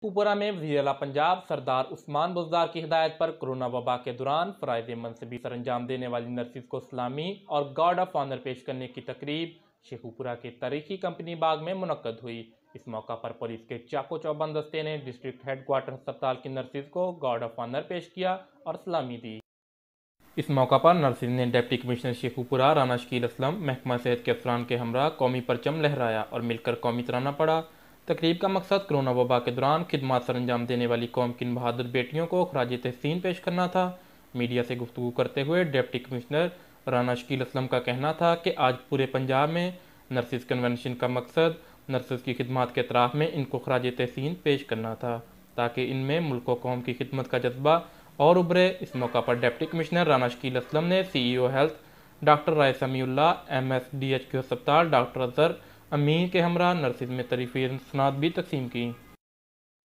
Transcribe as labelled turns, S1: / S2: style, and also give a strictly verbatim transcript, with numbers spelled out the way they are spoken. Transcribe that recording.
S1: شیخوپورہ میں وزیر اعلیٰ پنجاب سردار عثمان بزدار کی ہدایت پر کرونا وبا کے دوران فرائض منصبی سر انجام دینے والی نرسز کو سلامی اور گارڈ آف آنر پیش کرنے کی تقریب شیخوپورہ کے تاریخی کمپنی باغ میں منعقد ہوئی۔ اس موقع پر پولیس کے چاقو چوبند دستے نے ڈسٹرکٹ ہیڈ کوارٹر ہسپتال کی نرسز کو گارڈ آف آنر پیش کیا اور سلامی دی۔ اس موقع پر نرسز نے ڈپٹی کمشنر شیخوپورہ رانا شکیل اسلم، محکمہ صحت کے افسران کے ہمراہ قومی پرچم لہرایا اور مل کر قومی ترانہ پڑھا۔ تقریب کا مقصد کرونا وبا کے دوران خدمات سر انجام دینے والی قوم کی ان بہادر بیٹیوں کو خراج تحسین پیش کرنا تھا۔ میڈیا سے گفتگو کرتے ہوئے ڈپٹی کمشنر رانا شکیل اسلم کا کہنا تھا کہ آج پورے پنجاب میں نرسز کنونشن کا مقصد نرسز کی خدمات کے اطراف میں ان کو خراج تحسین پیش کرنا تھا تاکہ ان میں ملک و قوم کی خدمت کا جذبہ اور ابھرے۔ اس موقع پر ڈپٹی کمشنر رانا شکیل اسلم نے C E O health doctor Rai Sami Ullah, M S D H Q ہسپتال ڈاکٹر اظہر امین کے ہمراہ نرسز میں تحریفی اسناد بھی تقسیم کی۔